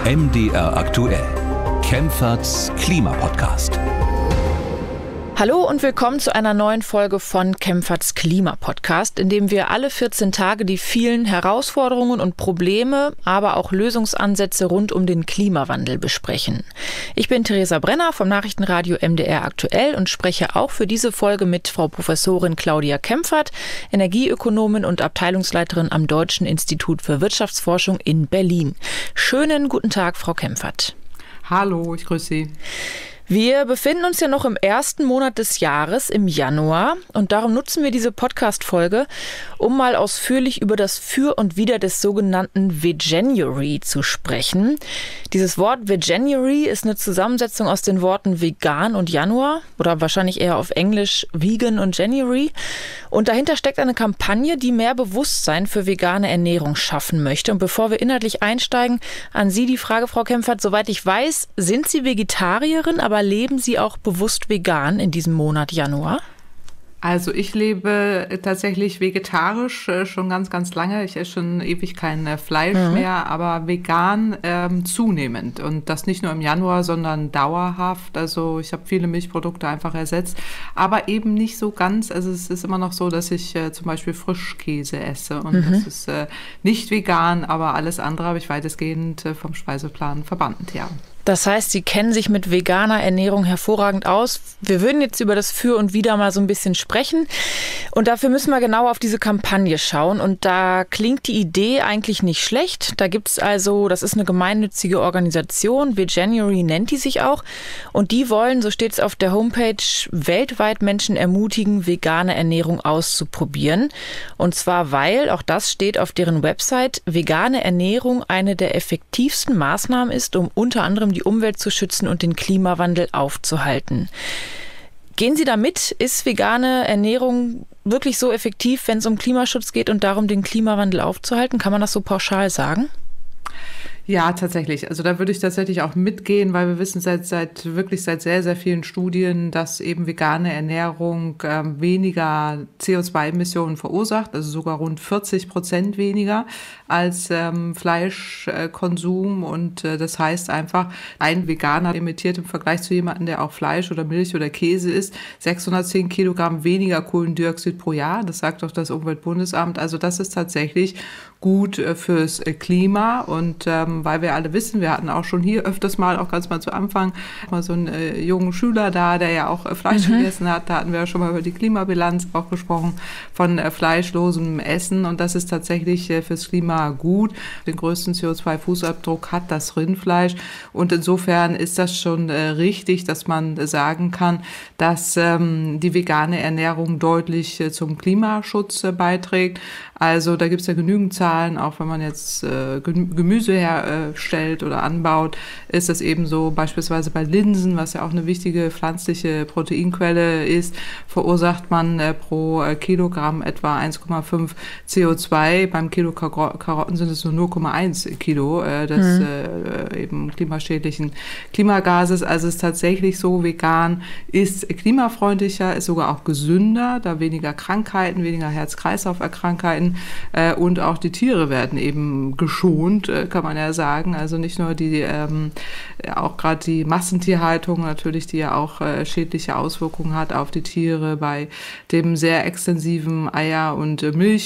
MDR aktuell. Kempferts Klimapodcast. Hallo und willkommen zu einer neuen Folge von Kempferts Klimapodcast, in dem wir alle 14 Tage die vielen Herausforderungen und Probleme, aber auch Lösungsansätze rund um den Klimawandel besprechen. Ich bin Theresa Brenner vom Nachrichtenradio MDR aktuell und spreche auch für diese Folge mit Frau Professorin Claudia Kempfert, Energieökonomin und Abteilungsleiterin am Deutschen Institut für Wirtschaftsforschung in Berlin. Schönen guten Tag, Frau Kempfert. Hallo, ich grüße Sie. Wir befinden uns ja noch im ersten Monat des Jahres, im Januar, und darum nutzen wir diese Podcast-Folge, um mal ausführlich über das Für und Wider des sogenannten Veganuary zu sprechen. Dieses Wort Veganuary ist eine Zusammensetzung aus den Worten vegan und Januar oder wahrscheinlich eher auf Englisch vegan und January. Und dahinter steckt eine Kampagne, die mehr Bewusstsein für vegane Ernährung schaffen möchte. Und bevor wir inhaltlich einsteigen, an Sie die Frage, Frau Kempfert, soweit ich weiß, sind Sie Vegetarierin, aber leben Sie auch bewusst vegan in diesem Monat Januar? Also ich lebe tatsächlich vegetarisch schon ganz, ganz lange. Ich esse schon ewig kein Fleisch mehr, aber vegan zunehmend. Und das nicht nur im Januar, sondern dauerhaft. Also ich habe viele Milchprodukte einfach ersetzt, aber eben nicht so ganz. Also es ist immer noch so, dass ich zum Beispiel Frischkäse esse. Und das ist nicht vegan, aber alles andere habe ich weitestgehend vom Speiseplan verbannt, ja. Das heißt, Sie kennen sich mit veganer Ernährung hervorragend aus. Wir würden jetzt über das Für und Wider mal so ein bisschen sprechen. Und dafür müssen wir genau auf diese Kampagne schauen. Und da klingt die Idee eigentlich nicht schlecht. Da gibt es also, das ist eine gemeinnützige Organisation, Veganuary nennt die sich auch. Und die wollen, so steht es auf der Homepage, weltweit Menschen ermutigen, vegane Ernährung auszuprobieren. Und zwar, weil, auch das steht auf deren Website, vegane Ernährung eine der effektivsten Maßnahmen ist, um unter anderem die Umwelt zu schützen und den Klimawandel aufzuhalten. Gehen Sie da mit? Ist vegane Ernährung wirklich so effektiv, wenn es um Klimaschutz geht und darum, den Klimawandel aufzuhalten? Kann man das so pauschal sagen? Ja, tatsächlich. Also da würde ich tatsächlich auch mitgehen, weil wir wissen seit sehr, sehr vielen Studien, dass eben vegane Ernährung weniger CO2-Emissionen verursacht, also sogar rund 40% weniger als Fleischkonsum. Und das heißt einfach, ein Veganer emittiert im Vergleich zu jemandem, der auch Fleisch oder Milch oder Käse isst, 610 Kilogramm weniger Kohlendioxid pro Jahr. Das sagt auch das Umweltbundesamt. Also das ist tatsächlich gut fürs Klima. Und weil wir alle wissen, wir hatten auch schon hier öfters mal, auch ganz mal zu Anfang, mal so einen jungen Schüler da, der ja auch Fleisch gegessen hat. Da hatten wir ja schon mal über die Klimabilanz auch gesprochen von fleischlosem Essen. Und das ist tatsächlich fürs Klima gut. Den größten CO2-Fußabdruck hat das Rindfleisch. Und insofern ist das schon richtig, dass man sagen kann, dass die vegane Ernährung deutlich zum Klimaschutz beiträgt. Also da gibt es ja genügend Zahlen, auch wenn man jetzt Gemüse herstellt oder anbaut, ist das eben so, beispielsweise bei Linsen, was ja auch eine wichtige pflanzliche Proteinquelle ist, verursacht man pro Kilogramm etwa 1,5 CO2. Beim Kilo Karotten sind es nur 0,1 Kilo des eben klimaschädlichen Klimagases. Also es ist tatsächlich so, vegan ist klimafreundlicher, ist sogar auch gesünder, da weniger Krankheiten, weniger Herz-Kreislauf-Erkrankheiten und auch die Tiere werden eben geschont, kann man ja sagen. Also nicht nur auch gerade die Massentierhaltung natürlich, die ja auch schädliche Auswirkungen hat auf die Tiere bei dem sehr extensiven Eier- und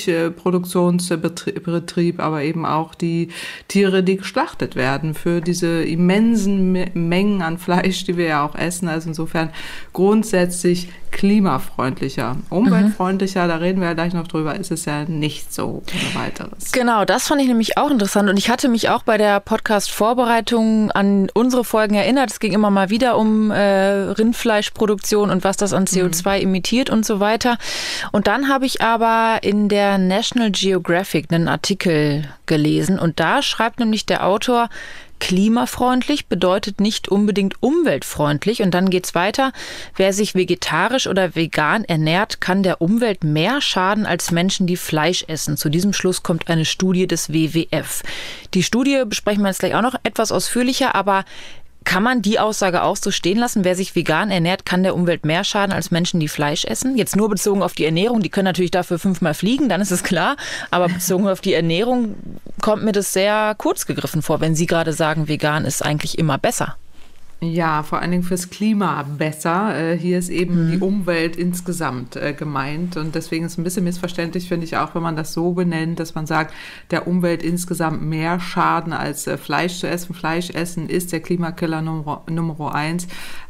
Milchproduktionsbetrieb, aber eben auch die Tiere, die geschlachtet werden für diese immensen Mengen an Fleisch, die wir ja auch essen. Also insofern grundsätzlich klimafreundlicher. Umweltfreundlicher, da reden wir ja gleich noch drüber, ist es ja nicht so ohne weiteres. Genau, das fand ich nämlich auch interessant und ich hatte mich auch bei der Podcast-Vorbereitung an unsere Folgen erinnert. Es ging immer mal wieder um Rindfleischproduktion und was das an CO2 emittiert und so weiter. Und dann habe ich aber in der National Geographic einen Artikel gelesen und da schreibt nämlich der Autor, klimafreundlich bedeutet nicht unbedingt umweltfreundlich. Und dann geht's weiter. Wer sich vegetarisch oder vegan ernährt, kann der Umwelt mehr schaden als Menschen, die Fleisch essen. Zu diesem Schluss kommt eine Studie des WWF. Die Studie besprechen wir jetzt gleich auch noch etwas ausführlicher, aber Kann man die Aussage auch so stehen lassen? Wer sich vegan ernährt, kann der Umwelt mehr schaden als Menschen, die Fleisch essen? Jetzt nur bezogen auf die Ernährung. Die können natürlich dafür 5-mal fliegen, dann ist es klar. Aber bezogen auf die Ernährung kommt mir das sehr kurz gegriffen vor, wenn Sie gerade sagen, vegan ist eigentlich immer besser. Ja, vor allen Dingen fürs Klima besser. Hier ist eben die Umwelt insgesamt gemeint. Und deswegen ist es ein bisschen missverständlich, finde ich auch, wenn man das so benennt, dass man sagt, der Umwelt insgesamt mehr Schaden als Fleisch zu essen. Fleisch essen ist der Klimakiller Nummer 1.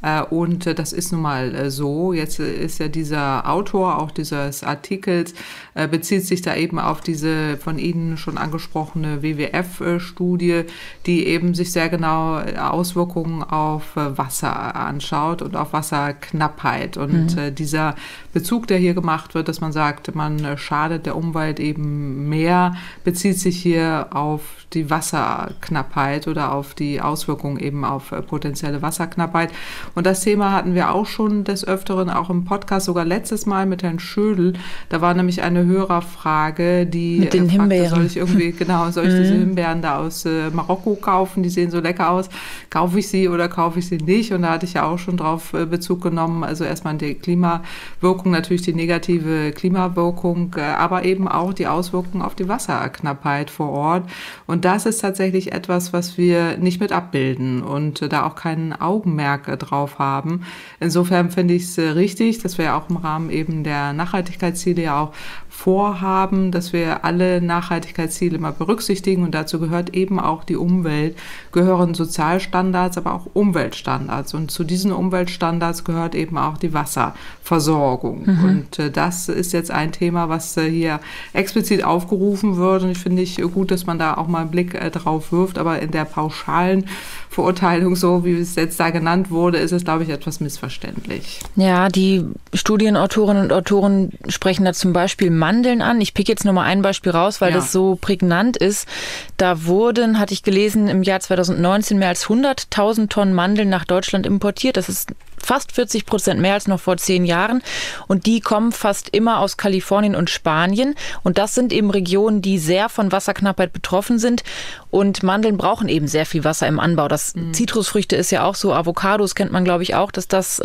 Und das ist nun mal so. Jetzt ist ja dieser Autor auch dieses Artikels, bezieht sich da eben auf diese von Ihnen schon angesprochene WWF-Studie, die eben sich sehr genau Auswirkungen auf Wasser anschaut und auf Wasserknappheit. Und dieser Bezug, der hier gemacht wird, dass man sagt, man schadet der Umwelt eben mehr, bezieht sich hier auf die Wasserknappheit oder auf die Auswirkungen eben auf potenzielle Wasserknappheit. Und das Thema hatten wir auch schon des Öfteren, auch im Podcast, sogar letztes Mal mit Herrn Schödel. Da war nämlich eine Hörerfrage, die mit den Himbeeren. Soll ich diese Himbeeren da aus Marokko kaufen? Die sehen so lecker aus. Kaufe ich sie oder kaufe ich sie nicht? Und da hatte ich ja auch schon drauf Bezug genommen. Also erstmal die Klimawirkung, natürlich die negative Klimawirkung, aber eben auch die Auswirkungen auf die Wasserknappheit vor Ort. Und das ist tatsächlich etwas, was wir nicht mit abbilden und da auch kein Augenmerk drauf haben. Insofern finde ich es richtig, dass wir ja auch im Rahmen eben der Nachhaltigkeitsziele ja auch vorhaben, dass wir alle Nachhaltigkeitsziele mal berücksichtigen, und dazu gehört eben auch die Umwelt, gehören Sozialstandards, aber auch Umweltstandards, und zu diesen Umweltstandards gehört eben auch die Wasserversorgung. Und das ist jetzt ein Thema, was hier explizit aufgerufen wird, und ich finde gut, dass man da auch mal einen Blick drauf wirft, aber in der pauschalen Verurteilung, so wie es jetzt da genannt wurde, ist es, glaube ich, etwas missverständlich. Ja, die Studienautorinnen und Autoren sprechen da zum Beispiel Mandeln an. Ich pick jetzt nur mal ein Beispiel raus, weil das so prägnant ist. Da wurden, hatte ich gelesen, im Jahr 2019 mehr als 100.000 Tonnen Mandeln nach Deutschland importiert. Das ist fast 40% mehr als noch vor 10 Jahren. Und die kommen fast immer aus Kalifornien und Spanien. Und das sind eben Regionen, die sehr von Wasserknappheit betroffen sind. Und Mandeln brauchen eben sehr viel Wasser im Anbau. Das Zitrusfrüchte ist ja auch so. Avocados kennt man, glaube ich, auch, dass das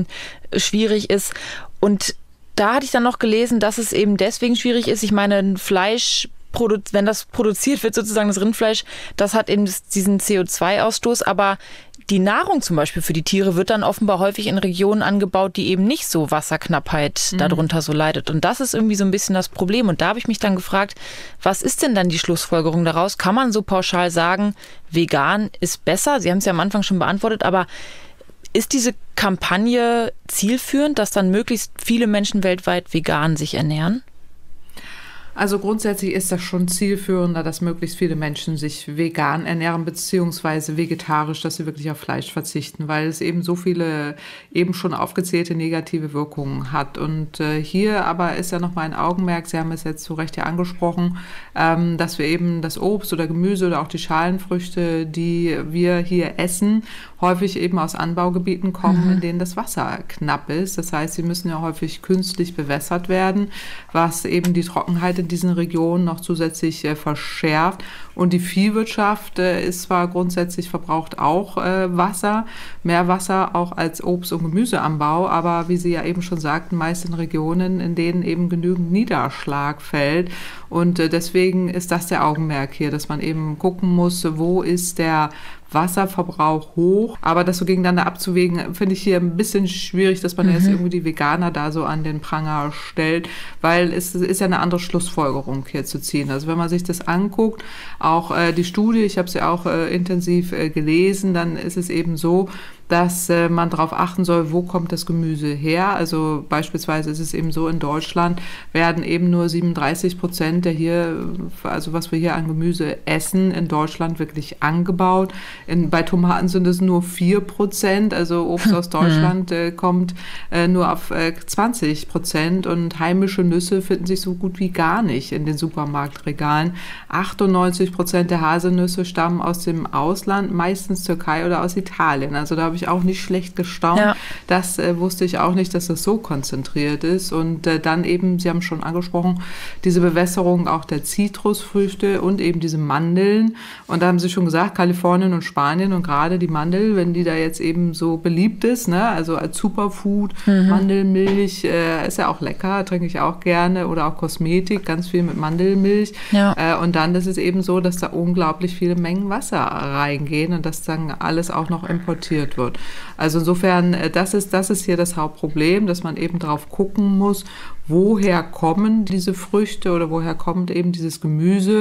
schwierig ist. Und da hatte ich dann noch gelesen, dass es eben deswegen schwierig ist. Ich meine, Fleisch, wenn das produziert wird, sozusagen das Rindfleisch, das hat eben diesen CO2-Ausstoß. Aber die Nahrung zum Beispiel für die Tiere wird dann offenbar häufig in Regionen angebaut, die eben nicht so Wasserknappheit darunter so leidet. Und das ist irgendwie so ein bisschen das Problem. Und da habe ich mich dann gefragt, was ist denn dann die Schlussfolgerung daraus? Kann man so pauschal sagen, vegan ist besser? Sie haben es ja am Anfang schon beantwortet, aber ist diese Kampagne zielführend, dass dann möglichst viele Menschen weltweit vegan sich ernähren? Also grundsätzlich ist das schon zielführender, dass möglichst viele Menschen sich vegan ernähren beziehungsweise vegetarisch, dass sie wirklich auf Fleisch verzichten, weil es eben so viele eben schon aufgezählte negative Wirkungen hat. Und hier aber ist ja nochmal ein Augenmerk, Sie haben es jetzt zu Recht ja angesprochen, dass wir eben das Obst oder Gemüse oder auch die Schalenfrüchte, die wir hier essen, häufig eben aus Anbaugebieten kommen, in denen das Wasser knapp ist. Das heißt, sie müssen ja häufig künstlich bewässert werden, was eben die Trockenheit in diesen Regionen noch zusätzlich verschärft. Und die Viehwirtschaft ist zwar grundsätzlich verbraucht auch Wasser, mehr Wasser auch als Obst- und Gemüseanbau, aber wie Sie ja eben schon sagten, meist in Regionen, in denen eben genügend Niederschlag fällt. Und deswegen ist das der Augenmerk hier, dass man eben gucken muss, wo ist der Wasserverbrauch hoch, aber das so gegeneinander abzuwägen, finde ich hier ein bisschen schwierig, dass man jetzt irgendwie die Veganer da so an den Pranger stellt, weil es ist ja eine andere Schlussfolgerung hier zu ziehen. Also wenn man sich das anguckt, auch die Studie, ich habe sie auch intensiv gelesen, dann ist es eben so, dass man darauf achten soll, wo kommt das Gemüse her. Also beispielsweise ist es eben so, in Deutschland werden eben nur 37% der hier, also was wir hier an Gemüse essen, in Deutschland wirklich angebaut. Bei Tomaten sind es nur 4%, also Obst aus Deutschland kommt nur auf 20%, und heimische Nüsse finden sich so gut wie gar nicht in den Supermarktregalen. 98% der Haselnüsse stammen aus dem Ausland, meistens Türkei oder aus Italien. Also da habe habe ich auch nicht schlecht gestaunt. Ja. Das wusste ich auch nicht, dass das so konzentriert ist. Und dann eben, Sie haben schon angesprochen, diese Bewässerung auch der Zitrusfrüchte und eben diese Mandeln. Und da haben Sie schon gesagt, Kalifornien und Spanien und gerade die Mandel, wenn die da jetzt eben so beliebt ist, ne? Also als Superfood, Mandelmilch ist ja auch lecker, trinke ich auch gerne, oder auch Kosmetik, ganz viel mit Mandelmilch. Ja. Und dann ist es eben so, dass da unglaublich viele Mengen Wasser reingehen und dass dann alles auch noch importiert wird. Also insofern, das ist hier das Hauptproblem, dass man eben drauf gucken muss, woher kommen diese Früchte oder woher kommt eben dieses Gemüse,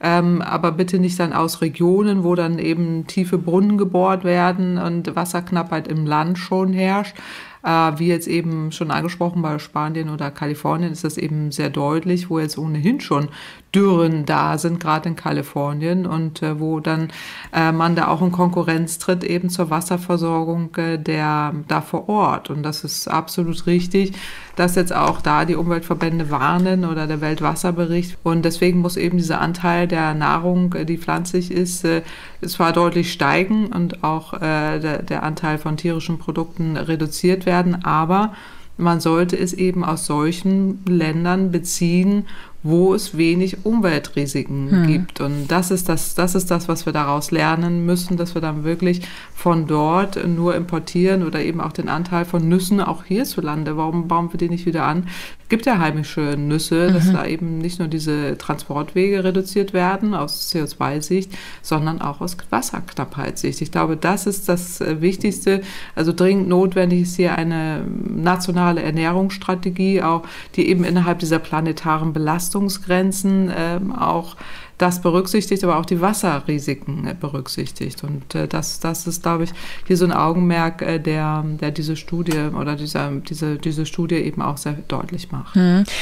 aber bitte nicht dann aus Regionen, wo dann eben tiefe Brunnen gebohrt werden und Wasserknappheit im Land schon herrscht. Wie jetzt eben schon angesprochen, bei Spanien oder Kalifornien ist das eben sehr deutlich, wo jetzt ohnehin schon Dürren da sind, gerade in Kalifornien, und wo dann man da auch in Konkurrenz tritt eben zur Wasserversorgung der da vor Ort. Und das ist absolut richtig, dass jetzt auch da die Umweltverbände warnen oder der Weltwasserbericht. Und deswegen muss eben dieser Anteil der Nahrung, die pflanzlich ist, zwar deutlich steigen und auch der Anteil von tierischen Produkten reduziert werden, aber man sollte es eben aus solchen Ländern beziehen, wo es wenig Umweltrisiken gibt. Und das ist das, was wir daraus lernen müssen, dass wir dann wirklich von dort nur importieren oder eben auch den Anteil von Nüssen auch hierzulande. Warum bauen wir die nicht wieder an? Es gibt ja heimische Nüsse, dass da eben nicht nur diese Transportwege reduziert werden aus CO2-Sicht, sondern auch aus Wasserknappheitssicht. Ich glaube, das ist das Wichtigste. Also dringend notwendig ist hier eine nationale Ernährungsstrategie, auch die eben innerhalb dieser planetaren Belastungsgrenzen auch das berücksichtigt, aber auch die Wasserrisiken berücksichtigt. Und das ist, glaube ich, hier so ein Augenmerk, der diese Studie oder diese Studie eben auch sehr deutlich macht.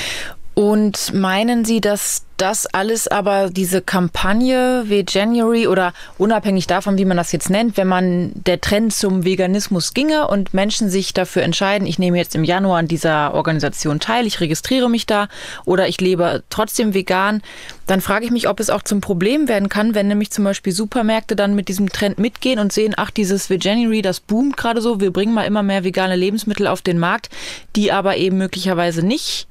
Und meinen Sie, dass das alles aber diese Kampagne Veganuary oder unabhängig davon, wie man das jetzt nennt, wenn man der Trend zum Veganismus ginge und Menschen sich dafür entscheiden, ich nehme jetzt im Januar an dieser Organisation teil, ich registriere mich da oder ich lebe trotzdem vegan, dann frage ich mich, ob es auch zum Problem werden kann, wenn nämlich zum Beispiel Supermärkte dann mit diesem Trend mitgehen und sehen, ach, dieses Veganuary, das boomt gerade so, wir bringen mal immer mehr vegane Lebensmittel auf den Markt, die aber eben möglicherweise nicht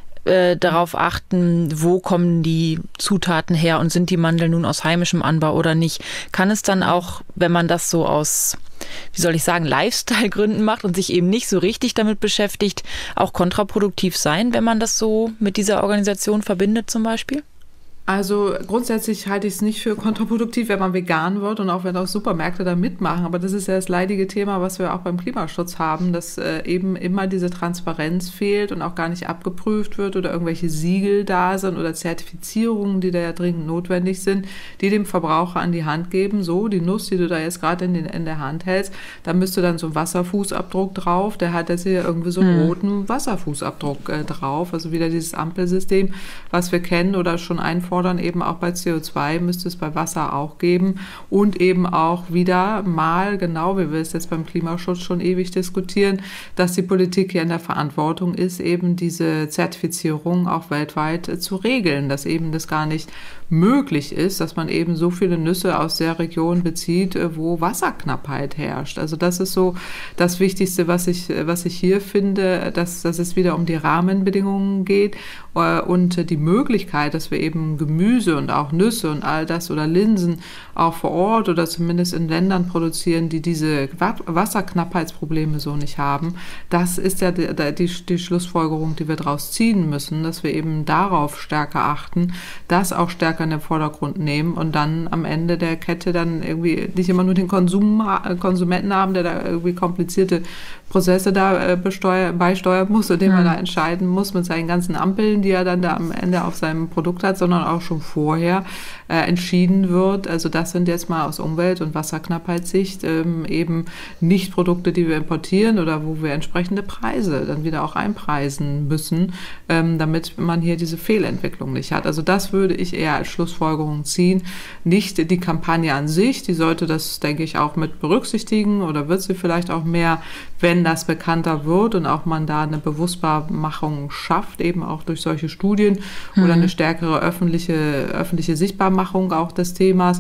darauf achten, wo kommen die Zutaten her und sind die Mandeln nun aus heimischem Anbau oder nicht. Kann es dann auch, wenn man das so aus, wie soll ich sagen, Lifestyle-Gründen macht und sich eben nicht so richtig damit beschäftigt, auch kontraproduktiv sein, wenn man das so mit dieser Organisation verbindet zum Beispiel? Also grundsätzlich halte ich es nicht für kontraproduktiv, wenn man vegan wird und auch wenn auch Supermärkte da mitmachen. Aber das ist ja das leidige Thema, was wir auch beim Klimaschutz haben, dass eben immer diese Transparenz fehlt und auch gar nicht abgeprüft wird oder irgendwelche Siegel da sind oder Zertifizierungen, die da ja dringend notwendig sind, die dem Verbraucher an die Hand geben. So, die Nuss, die du da jetzt gerade in der Hand hältst, da müsste dann so ein Wasserfußabdruck drauf. Der hat jetzt hier irgendwie so einen roten Wasserfußabdruck drauf. Also wieder dieses Ampelsystem, was wir kennen oder schon einfordern, eben auch bei CO2 müsste es bei Wasser auch geben und eben auch wieder mal, genau wie wir es jetzt beim Klimaschutz schon ewig diskutieren, dass die Politik hier in der Verantwortung ist, eben diese Zertifizierung auch weltweit zu regeln, dass eben das gar nicht möglich ist, dass man eben so viele Nüsse aus der Region bezieht, wo Wasserknappheit herrscht. Also das ist so das Wichtigste, was ich hier finde, dass es wieder um die Rahmenbedingungen geht und die Möglichkeit, dass wir eben Gemüse und auch Nüsse und all das oder Linsen auch vor Ort oder zumindest in Ländern produzieren, die diese Wasserknappheitsprobleme so nicht haben. Das ist ja die Schlussfolgerung, die wir daraus ziehen müssen, dass wir eben darauf stärker achten, das auch stärker in den Vordergrund nehmen und dann am Ende der Kette dann irgendwie nicht immer nur den Konsumenten haben, der da irgendwie komplizierte Prozesse da beisteuern muss, indem man da entscheiden muss mit seinen ganzen Ampeln, die er dann da am Ende auf seinem Produkt hat, sondern auch schon vorher entschieden wird. Also das sind jetzt mal aus Umwelt- und Wasserknappheitssicht eben nicht Produkte, die wir importieren oder wo wir entsprechende Preise dann wieder auch einpreisen müssen, damit man hier diese Fehlentwicklung nicht hat. Also das würde ich eher als Schlussfolgerung ziehen. Nicht die Kampagne an sich, die sollte das, denke ich, auch mit berücksichtigen oder wird sie vielleicht auch mehr, wenn das bekannter wird und auch man da eine Bewusstmachung schafft, eben auch durch solche Studien oder eine stärkere öffentliche Sichtbarmachung auch des Themas,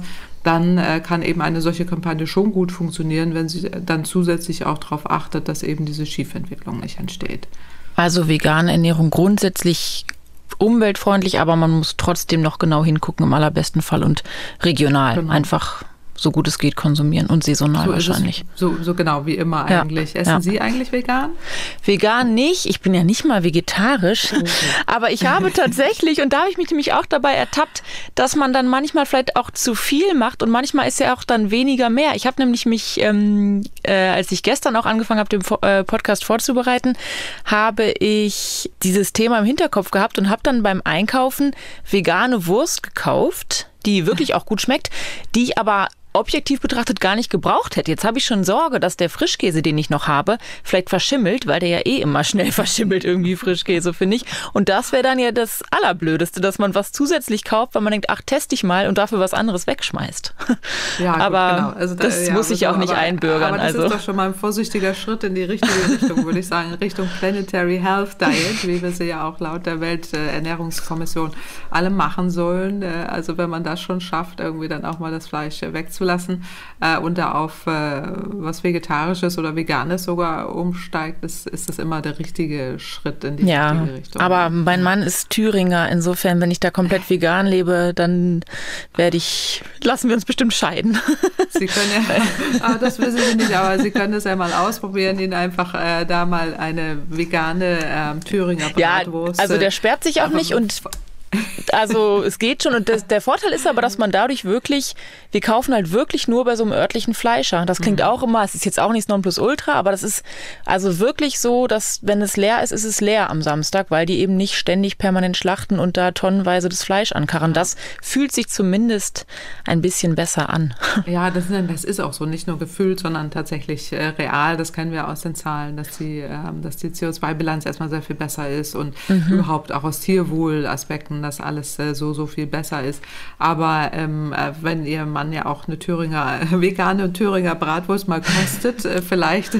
dann kann eben eine solche Kampagne schon gut funktionieren, wenn sie dann zusätzlich auch darauf achtet, dass eben diese Schiefentwicklung nicht entsteht. Also vegane Ernährung grundsätzlich umweltfreundlich, aber man muss trotzdem noch genau hingucken im allerbesten Fall und regional einfach so gut es geht konsumieren und saisonal wahrscheinlich. So genau wie immer eigentlich. Essen Sie eigentlich vegan? Vegan nicht. Ich bin ja nicht mal vegetarisch. Okay. Aber ich habe tatsächlich, und da habe ich mich nämlich auch dabei ertappt, dass man dann manchmal vielleicht auch zu viel macht und manchmal ist ja auch dann weniger mehr. Ich habe nämlich mich, als ich gestern auch angefangen habe, den Podcast vorzubereiten, habe ich dieses Thema im Hinterkopf gehabt und habe dann beim Einkaufen vegane Wurst gekauft, die wirklich auch gut schmeckt, die ich aber objektiv betrachtet gar nicht gebraucht hätte. Jetzt habe ich schon Sorge, dass der Frischkäse, den ich noch habe, vielleicht verschimmelt, weil der ja immer schnell verschimmelt, irgendwie Frischkäse, finde ich. Und das wäre dann ja das Allerblödeste, dass man was zusätzlich kauft, weil man denkt, ach, teste ich mal und dafür was anderes wegschmeißt. Ja, aber gut, genau. Also das muss ich auch nicht einbürgern. Aber das ist doch schon mal ein vorsichtiger Schritt in die richtige Richtung, würde ich sagen, in Richtung Planetary Health Diet, wie wir sie ja auch laut der Welternährungskommission alle machen sollen. Also wenn man das schon schafft, irgendwie dann auch mal das Fleisch wegzulassen und da auf was Vegetarisches oder Veganes sogar umsteigt, ist das immer der richtige Schritt in die richtige Richtung. Aber mein Mann ist Thüringer, insofern, wenn ich da komplett vegan lebe, dann lassen wir uns bestimmt scheiden. Sie können das wissen Sie nicht, aber Sie können das ja mal ausprobieren, Ihnen einfach da mal eine vegane Thüringer Bratwurst. Ja, also der sperrt sich auch nicht und also es geht schon und der Vorteil ist aber, dass man dadurch wirklich, wir kaufen halt wirklich nur bei so einem örtlichen Fleischer. Das klingt auch immer, es ist jetzt auch nichts Nonplusultra, aber das ist also wirklich so, dass wenn es leer ist, ist es leer am Samstag, weil die eben nicht ständig permanent schlachten und da tonnenweise das Fleisch ankarren. Das fühlt sich zumindest ein bisschen besser an. Ja, das ist auch so, nicht nur gefühlt, sondern tatsächlich real. Das kennen wir aus den Zahlen, dass die CO2-Bilanz erstmal sehr viel besser ist und überhaupt auch aus Tierwohlaspekten, dass alles so viel besser ist. Aber wenn Ihr Mann ja auch eine vegane Thüringer Bratwurst mal kostet, vielleicht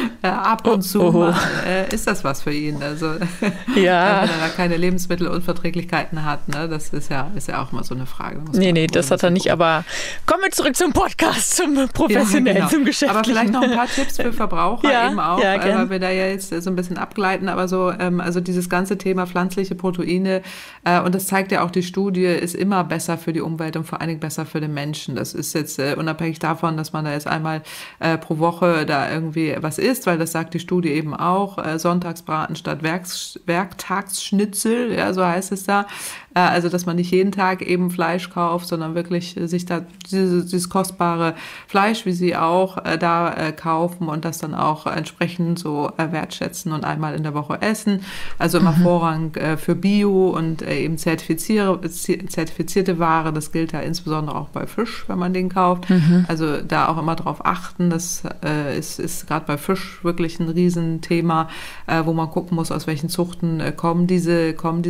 ab und zu mal, ist das was für ihn. Also wenn er da keine Lebensmittelunverträglichkeiten hat, ne, das ist ja auch mal so eine Frage. Nee, das hat er nicht. Aber kommen wir zurück zum Podcast, zum Professionellen, zum Geschäftlichen. Aber vielleicht noch ein paar Tipps für Verbraucher eben auch, weil wir da ja jetzt so ein bisschen abgleiten. Aber so, also dieses ganze Thema pflanzliche Proteine und das zeigt ja auch die Studie, ist immer besser für die Umwelt und vor allen Dingen besser für den Menschen. Das ist jetzt unabhängig davon, dass man da jetzt einmal pro Woche da irgendwie was isst, weil das sagt die Studie eben auch, Sonntagsbraten statt Werktagsschnitzel, ja, so heißt es da. Also, dass man nicht jeden Tag eben Fleisch kauft, sondern wirklich sich da dieses kostbare Fleisch, wie Sie auch, da kaufen und das dann auch entsprechend so wertschätzen und einmal in der Woche essen. Also immer Vorrang für Bio und eben zertifizierte Ware. Das gilt ja insbesondere auch bei Fisch, wenn man den kauft. Also da auch immer drauf achten. Das ist gerade bei Fisch wirklich ein Riesenthema, wo man gucken muss, aus welchen Zuchten kommen diese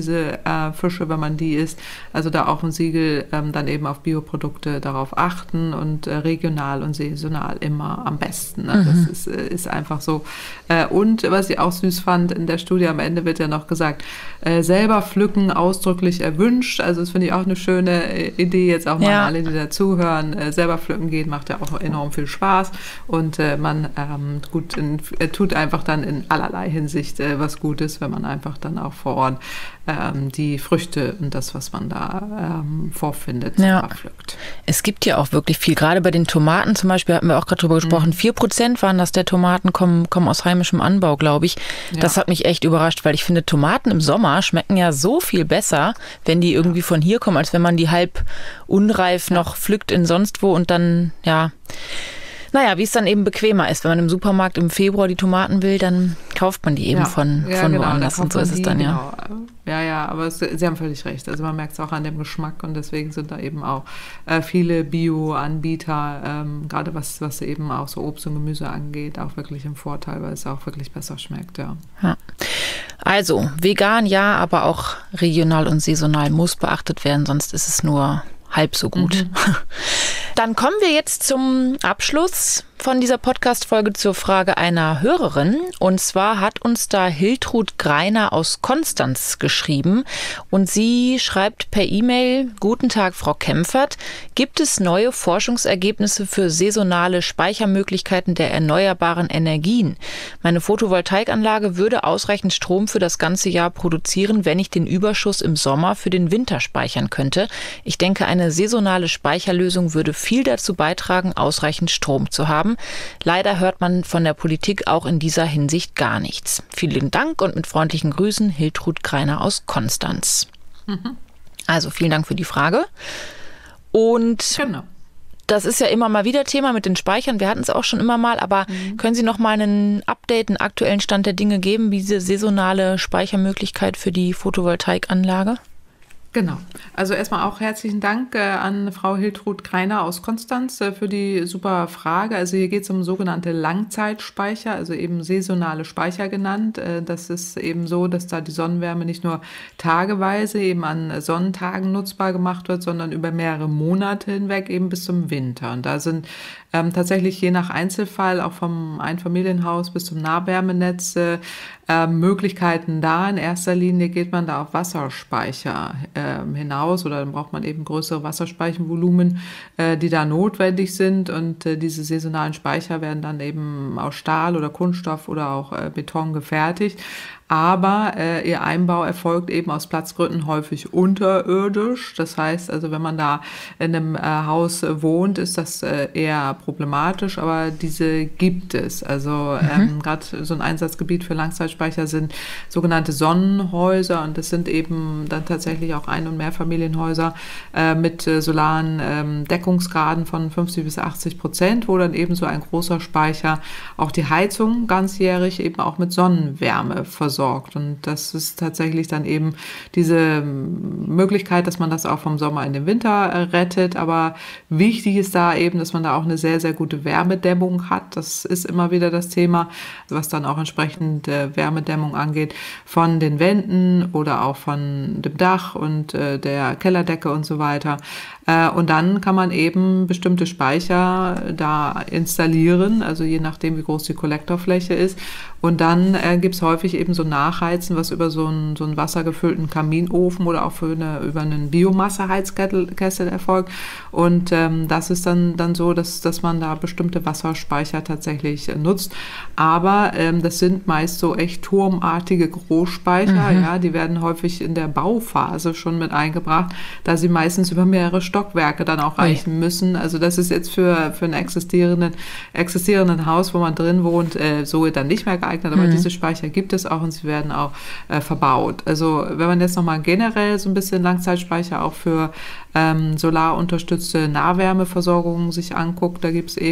Fische, wenn man die isst. Also da auch ein Siegel, dann eben auf Bioprodukte darauf achten und regional und saisonal immer am besten. Ne? Das ist einfach so. Und was ich auch süß fand, in der Studie am Ende wird ja noch gesagt, selber pflücken ausdrücklich erwünscht. Also das finde ich auch eine schöne Idee, jetzt auch mal an alle, die da zuhören. Selber pflücken gehen macht ja auch enorm viel Spaß und man tut einfach dann in allerlei Hinsicht was Gutes, wenn man einfach dann auch vor Ort die Früchte und das, was man da vorfindet, pflückt. Es gibt ja auch wirklich viel, gerade bei den Tomaten zum Beispiel, hatten wir auch gerade drüber gesprochen, 4% waren das der Tomaten, kommen aus heimischem Anbau, glaube ich. Ja. Das hat mich echt überrascht, weil ich finde, Tomaten im Sommer schmecken ja so viel besser, wenn die irgendwie von hier kommen, als wenn man die halb unreif noch pflückt in sonst wo und dann, wie es dann eben bequemer ist. Wenn man im Supermarkt im Februar die Tomaten will, dann kauft man die eben von woanders und so ist es dann, genau. Ja, aber Sie haben völlig recht. Also man merkt es auch an dem Geschmack und deswegen sind da eben auch viele Bio-Anbieter, gerade was eben auch so Obst und Gemüse angeht, auch wirklich im Vorteil, weil es auch wirklich besser schmeckt, ja. Also vegan ja, aber auch regional und saisonal muss beachtet werden, sonst ist es nur halb so gut. Dann kommen wir jetzt zum Abschluss von dieser Podcast-Folge zur Frage einer Hörerin. Und zwar hat uns da Hiltrud Greiner aus Konstanz geschrieben. Und sie schreibt per E-Mail: Guten Tag, Frau Kempfert. Gibt es neue Forschungsergebnisse für saisonale Speichermöglichkeiten der erneuerbaren Energien? Meine Photovoltaikanlage würde ausreichend Strom für das ganze Jahr produzieren, wenn ich den Überschuss im Sommer für den Winter speichern könnte. Ich denke, eine saisonale Speicherlösung würde viel dazu beitragen, ausreichend Strom zu haben. Leider hört man von der Politik auch in dieser Hinsicht gar nichts. Vielen Dank und mit freundlichen Grüßen, Hiltrud Greiner aus Konstanz. Also vielen Dank für die Frage. Und Genau. Das ist ja immer mal wieder Thema mit den Speichern. Wir hatten es auch schon immer mal, aber können Sie noch mal einen Update, einen aktuellen Stand der Dinge geben, wie diese saisonale Speichermöglichkeit für die Photovoltaikanlage? Genau. Also erstmal auch herzlichen Dank an Frau Hiltrud Greiner aus Konstanz für die super Frage. Also hier geht es um sogenannte Langzeitspeicher, also eben saisonale Speicher genannt. Das ist eben so, dass da die Sonnenwärme nicht nur tageweise eben an Sonnentagen nutzbar gemacht wird, sondern über mehrere Monate hinweg eben bis zum Winter. Und da sind tatsächlich je nach Einzelfall auch vom Einfamilienhaus bis zum Nahwärmenetz Möglichkeiten da. In erster Linie geht man da auf Wasserspeicher hinaus oder dann braucht man eben größere Wasserspeichervolumen, die da notwendig sind, und diese saisonalen Speicher werden dann eben aus Stahl oder Kunststoff oder auch Beton gefertigt. Aber ihr Einbau erfolgt eben aus Platzgründen häufig unterirdisch. Das heißt also, wenn man da in einem Haus wohnt, ist das eher problematisch, aber diese gibt es. Also gerade so ein Einsatzgebiet für Langzeitspeicher sind sogenannte Sonnenhäuser, und das sind eben dann tatsächlich auch Ein- und Mehrfamilienhäuser mit solaren Deckungsgraden von 50-80%, wo dann eben so ein großer Speicher auch die Heizung ganzjährig eben auch mit Sonnenwärme versorgt. Und das ist tatsächlich dann eben diese Möglichkeit, dass man das auch vom Sommer in den Winter rettet. Aber wichtig ist da eben, dass man da auch eine sehr, sehr gute Wärmedämmung hat. Das ist immer wieder das Thema, was dann auch entsprechend Wärmedämmung angeht, von den Wänden oder auch von dem Dach und der Kellerdecke und so weiter. Und dann kann man eben bestimmte Speicher da installieren, also je nachdem, wie groß die Kollektorfläche ist. Und dann gibt es häufig eben so Nachheizen, was über so einen wassergefüllten Kaminofen oder auch über einen Biomasseheizkessel erfolgt. Und das ist dann so, dass man da bestimmte Wasserspeicher tatsächlich nutzt. Aber das sind meist so echt turmartige Großspeicher. Ja, die werden häufig in der Bauphase schon mit eingebracht, da sie meistens über mehrere Stockwerke dann auch reichen müssen. Also das ist jetzt für ein existierenden Haus, wo man drin wohnt, so dann nicht mehr geeignet. Aber diese Speicher gibt es auch, und sie werden auch verbaut. Also wenn man jetzt nochmal generell so ein bisschen Langzeitspeicher auch für solarunterstützte Nahwärmeversorgung sich anguckt, da gibt es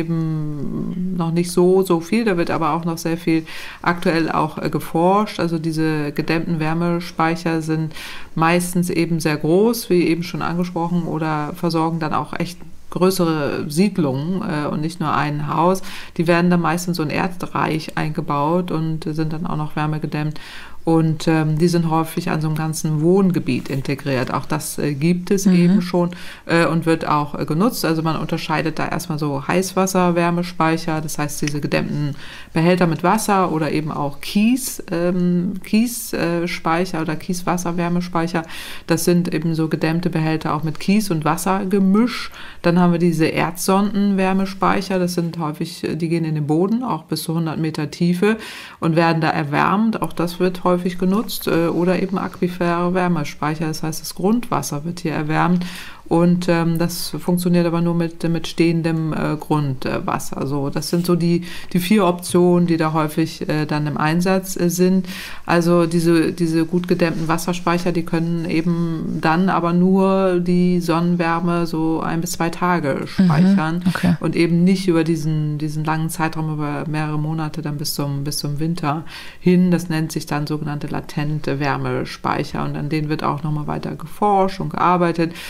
eben noch nicht so viel. Da wird aber auch noch sehr viel aktuell auch geforscht. Also diese gedämmten Wärmespeicher sind meistens eben sehr groß, wie eben schon angesprochen, oder versorgen dann auch echt größere Siedlungen und nicht nur ein Haus. Die werden dann meist in so ein Erdreich eingebaut und sind dann auch noch wärmegedämmt. Und die sind häufig an so einem ganzen Wohngebiet integriert. Auch das gibt es eben schon und wird auch genutzt. Also man unterscheidet da erstmal so Heißwasserwärmespeicher, das heißt diese gedämmten Behälter mit Wasser, oder eben auch Kiesspeicher oder Kieswasserwärmespeicher. Das sind eben so gedämmte Behälter auch mit Kies- und Wassergemisch. Dann haben wir diese Erdsondenwärmespeicher. Das sind häufig, die gehen in den Boden, auch bis zu 100 Meter Tiefe, und werden da erwärmt. Auch das wird häufig genutzt, oder eben Aquifer-Wärmespeicher, das heißt, das Grundwasser wird hier erwärmt, und das funktioniert aber nur mit stehendem Grundwasser. Also das sind so die 4 Optionen, die da häufig dann im Einsatz sind. Also diese gut gedämmten Wasserspeicher, die können eben dann aber nur die Sonnenwärme so 1 bis 2 Tage speichern, und eben nicht über diesen langen Zeitraum, über mehrere Monate dann bis zum Winter hin. Das nennt sich dann sogenannte latente Wärmespeicher, und an denen wird auch nochmal weiter geforscht und gearbeitet. Da gibt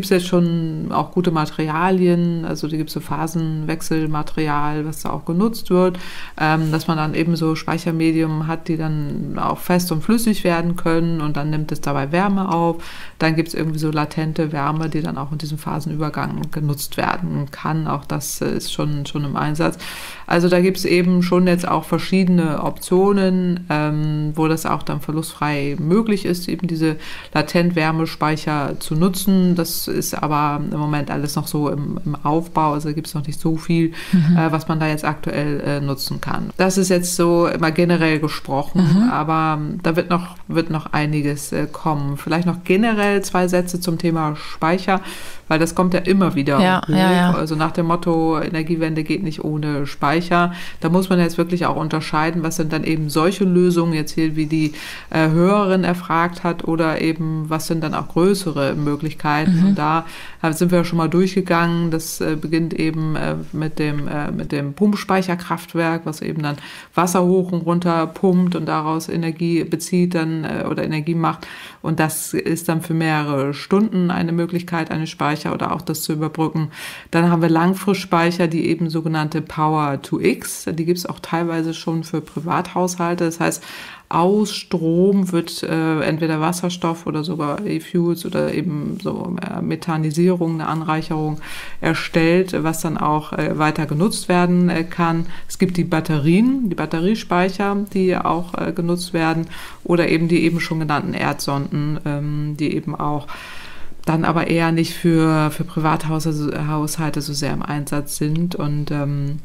gibt es jetzt schon auch gute Materialien, also da gibt es so Phasenwechselmaterial, was da auch genutzt wird, dass man dann eben so Speichermedium hat, die dann auch fest und flüssig werden können und dann nimmt es dabei Wärme auf. Dann gibt es irgendwie so latente Wärme, die dann auch in diesem Phasenübergang genutzt werden kann. Auch das ist schon im Einsatz. Also da gibt es eben schon jetzt auch verschiedene Optionen, wo das auch dann verlustfrei möglich ist, eben diese Latent-Wärmespeicher zu nutzen. Das ist aber im Moment alles noch so im Aufbau, also gibt es noch nicht so viel, was man da jetzt aktuell nutzen kann. Das ist jetzt so immer generell gesprochen, aber da wird noch einiges kommen. Vielleicht noch generell 2 Sätze zum Thema Speicher, weil das kommt ja immer wieder hoch. Ja. Also nach dem Motto, Energiewende geht nicht ohne Speicher. Da muss man jetzt wirklich auch unterscheiden, was sind dann eben solche Lösungen, jetzt hier wie die Hörerin erfragt hat, oder eben was sind dann auch größere Möglichkeiten. Und da sind wir schon mal durchgegangen. Das beginnt eben mit dem Pumpspeicherkraftwerk, was eben dann Wasser hoch und runter pumpt und daraus Energie bezieht dann oder Energie macht. Und das ist dann für mehrere Stunden eine Möglichkeit, eine Speicher oder auch das zu überbrücken. Dann haben wir Langfristspeicher, die eben sogenannte Power-to-X. Die gibt es auch teilweise schon für Privathaushalte. Das heißt, aus Strom wird entweder Wasserstoff oder sogar E-Fuels oder eben so Methanisierung, eine Anreicherung erstellt, was dann auch weiter genutzt werden kann. Es gibt die Batterien, die Batteriespeicher, die auch genutzt werden, oder eben die eben schon genannten Erdsonden, die eben auch dann aber eher nicht für Privathaushalte so sehr im Einsatz sind und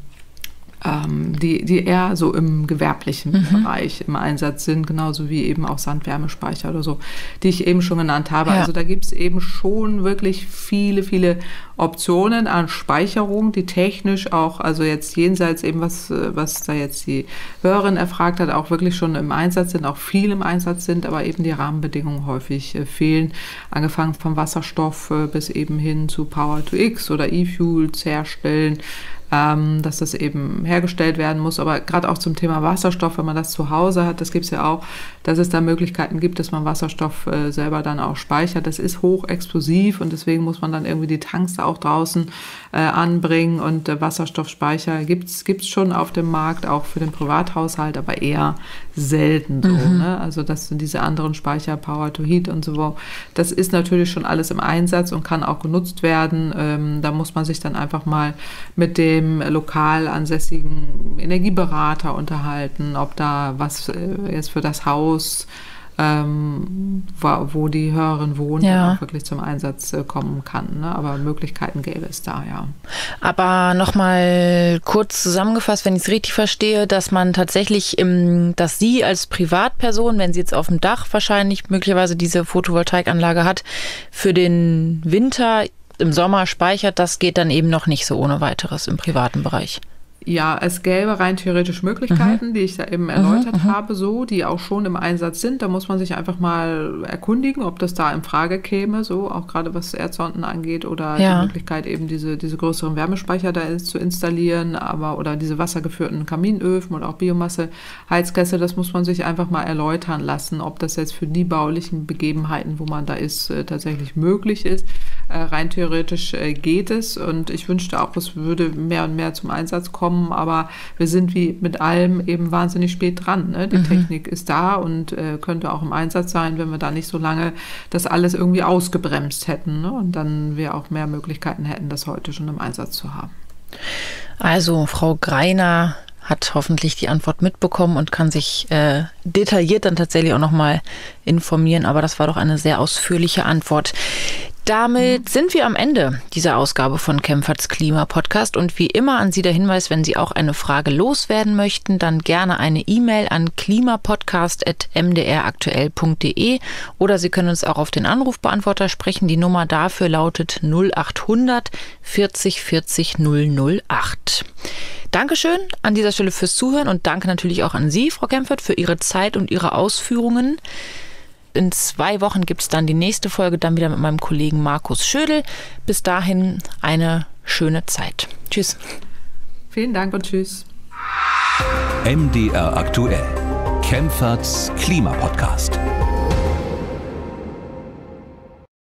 die eher so im gewerblichen Bereich im Einsatz sind, genauso wie eben auch Sandwärmespeicher oder so, die ich eben schon genannt habe. Ja. Also da gibt es eben schon wirklich viele, viele Optionen an Speicherung, die technisch auch, also jetzt jenseits eben, was da jetzt die Hörerin erfragt hat, auch wirklich schon im Einsatz sind, auch viel im Einsatz sind, aber eben die Rahmenbedingungen häufig fehlen, angefangen vom Wasserstoff bis eben hin zu Power-to-X oder E-Fuels herstellen, dass das eben hergestellt werden muss. Aber gerade auch zum Thema Wasserstoff, wenn man das zu Hause hat, das gibt es ja auch, dass es da Möglichkeiten gibt, dass man Wasserstoff selber dann auch speichert. Das ist hochexplosiv und deswegen muss man dann irgendwie die Tanks da auch draußen anbringen. Und Wasserstoffspeicher gibt's schon auf dem Markt, auch für den Privathaushalt, aber eher selten so. Ne? Also das sind diese anderen Speicher, Power-to-Heat und so. Das ist natürlich schon alles im Einsatz und kann auch genutzt werden. Da muss man sich dann einfach mal mit dem lokal ansässigen Energieberater unterhalten, ob da was jetzt für das Haus, wo die Hörerin wohnt, auch wirklich zum Einsatz kommen kann. Ne? Aber Möglichkeiten gäbe es da, ja. Aber nochmal kurz zusammengefasst, wenn ich es richtig verstehe, dass man tatsächlich, dass Sie als Privatperson, wenn Sie jetzt auf dem Dach wahrscheinlich möglicherweise diese Photovoltaikanlage hat, für den Winter im Sommer speichert, das geht dann eben noch nicht so ohne weiteres im privaten Bereich. Ja, es gäbe rein theoretisch Möglichkeiten, die ich da eben erläutert habe, so, die auch schon im Einsatz sind. Da muss man sich einfach mal erkundigen, ob das da in Frage käme, so, auch gerade was Erdsonden angeht oder die Möglichkeit eben diese größeren Wärmespeicher da zu installieren, oder diese wassergeführten Kaminöfen oder auch Biomasse-Heizkessel, das muss man sich einfach mal erläutern lassen, ob das jetzt für die baulichen Begebenheiten, wo man da ist, tatsächlich möglich ist. Rein theoretisch geht es und ich wünschte auch, es würde mehr und mehr zum Einsatz kommen, aber wir sind wie mit allem eben wahnsinnig spät dran. Ne? Die Technik ist da und könnte auch im Einsatz sein, wenn wir da nicht so lange das alles irgendwie ausgebremst hätten, ne? Und dann wir auch mehr Möglichkeiten hätten, das heute schon im Einsatz zu haben. Also Frau Greiner hat hoffentlich die Antwort mitbekommen und kann sich detailliert dann tatsächlich auch nochmal informieren, aber das war doch eine sehr ausführliche Antwort. Damit sind wir am Ende dieser Ausgabe von Kempferts Klima-Podcast und wie immer an Sie der Hinweis, wenn Sie auch eine Frage loswerden möchten, dann gerne eine E-Mail an klimapodcast@mdraktuell.de oder Sie können uns auch auf den Anrufbeantworter sprechen. Die Nummer dafür lautet 0800 40 40 008. Dankeschön an dieser Stelle fürs Zuhören und danke natürlich auch an Sie, Frau Kempfert, für Ihre Zeit und Ihre Ausführungen. In 2 Wochen gibt es dann die nächste Folge, dann wieder mit meinem Kollegen Markus Schödel. Bis dahin eine schöne Zeit. Tschüss. Vielen Dank und tschüss. MDR aktuell. Kempferts Klima-Podcast.